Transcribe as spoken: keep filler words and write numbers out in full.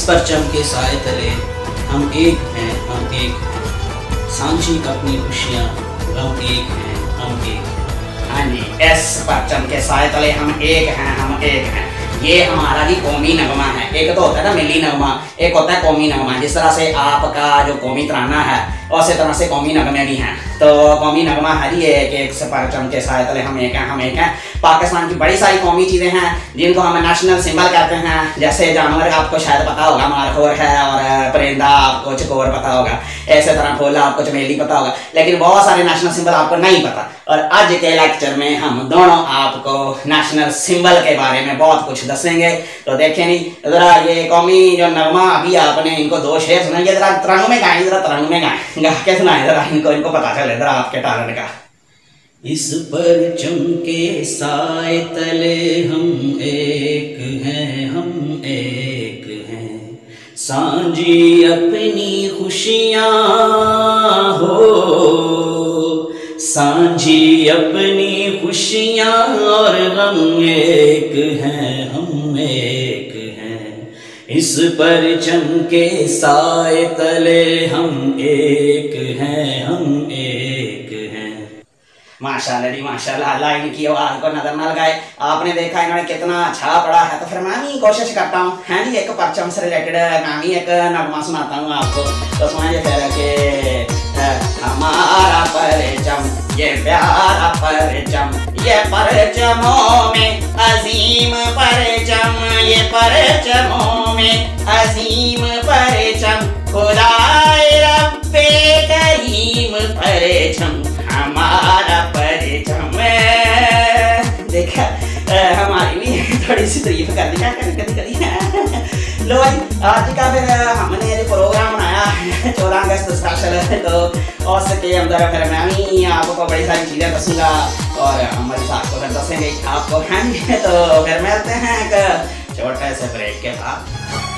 परचम के साए तले हम एक हैं, हम एक हैं, सांझी अपनी खुशियाँ, हम एक हैं, हम एक हैं। हाँ जी, इस परचम के साए तले हम एक हैं, हम एक हैं, ये हमारा भी कौमी नगमा है। एक तो होता है ना मिली नगमा, एक होता है कौमी नगमा। जिस तरह से आपका जो कौमी तराना है उसी तरह से कौमी नगमे भी हैं। तो कौमी नगमा है ये कि एक परचम के साए तले हम एक हैं, हम एक हैं। पाकिस्तान की बड़ी सारी कौमी चीज़ें हैं जिनको हम नेशनल सिंबल कहते हैं। जैसे जानवर आपको शायद पता होगा मारखोर है, और परिंदा आपको चकोर पता होगा, ऐसे तरह फूल आपको चमेली पता होगा, लेकिन बहुत सारे नेशनल सिंबल आपको नहीं पता। और आज के लेक्चर में हम दोनों आपको नेशनल सिंबल के बारे में बहुत कुछ दसेंगे। तो देखें नहीं जरा ये कौमी जो नगमा अभी आपने इनको दो शेर सुनाइए, जरा तरंग में गाएं, जरा तरंग में गाएं, गा के सुनाए जरा इनको, इनको पता चले जरा आपके टैलेंट का। इस परचम के साए तले हम एक हैं, हम एक हैं, सांझी अपनी खुशियाँ हो, सांझी अपनी खुशियाँ और गम एक हैं, हम एक हैं। इस परचम के साए तले हम एक हैं, हम एक हैं। माशाल्लाह जी माशाल्लाह, अल्लाह इनकी आवाज़ को नजर न लगाए। आपने देखा इन्होंने कितना अच्छा पढ़ा है, तो फिर मैं भी कोशिश करता हूँ है जी एक परचम से रिलेटेड मैं भी एक नगमा सुनाता हूँ आपको। तो सुनाइए फिर के हमारा परचम ये प्यारा परचम, ये परचमों में अजीम परचम, ये परचमों में अजीम परचम, खुदाए रब्बे करीम परचम, हमारा परचम। देखा हमारी भी थोड़ी सी तारीफ कर दी कभी कभी कभी। लो भाई आज का फिर हमने ये प्रोग्राम बनाया चौदह अगस्त स्पेशल, तो उसके अंदर फिर मैं भी आपको बड़ी सारी चीज़ें दसूँगा और हमारे साथ को फिर दसेंगे आपको हैं। तो फिर मिलते हैं एक छोटे से ब्रेक के बाद।